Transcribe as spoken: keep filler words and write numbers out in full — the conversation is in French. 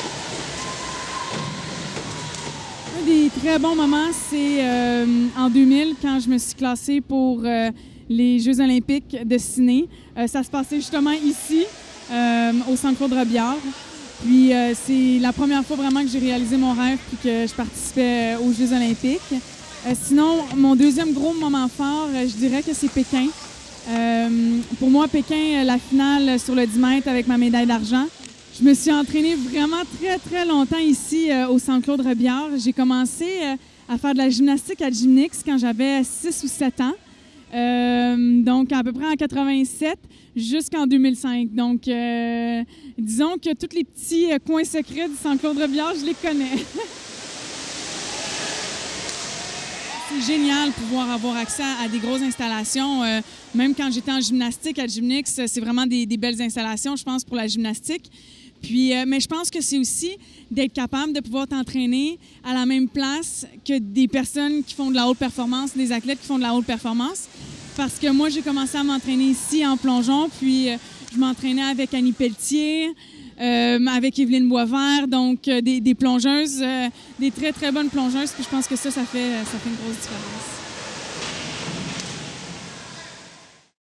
Un des très bons moments, c'est euh, en deux mille, quand je me suis classée pour euh, les Jeux olympiques de ciné. Euh, ça se passait justement ici, euh, au Centre Claude Robillard. Puis euh, c'est la première fois vraiment que j'ai réalisé mon rêve puis que je participais aux Jeux olympiques. Euh, sinon, mon deuxième gros moment fort, euh, je dirais que c'est Pékin. Euh, pour moi, Pékin, la finale sur le dix mètres avec ma médaille d'argent. Je me suis entraînée vraiment très, très longtemps ici euh, au Centre Claude Robillard. J'ai commencé euh, à faire de la gymnastique à Gymnix quand j'avais six ou sept ans. Euh, donc, à peu près en quatre-vingt-sept jusqu'en deux mille cinq. Donc, euh, disons que tous les petits euh, coins secrets du Centre Claude Robillard, je les connais. C'est génial de pouvoir avoir accès à des grosses installations. Euh, même quand j'étais en gymnastique à Gymnix, c'est vraiment des, des belles installations, je pense, pour la gymnastique. Puis, euh, mais je pense que c'est aussi d'être capable de pouvoir t'entraîner à la même place que des personnes qui font de la haute performance, des athlètes qui font de la haute performance. Parce que moi, j'ai commencé à m'entraîner ici en plongeon, puis euh, je m'entraînais avec Annie Pelletier, euh, avec Évelyne Boisvert, donc euh, des, des plongeuses, euh, des très, très bonnes plongeuses. Puis je pense que ça, ça fait, ça fait une grosse différence.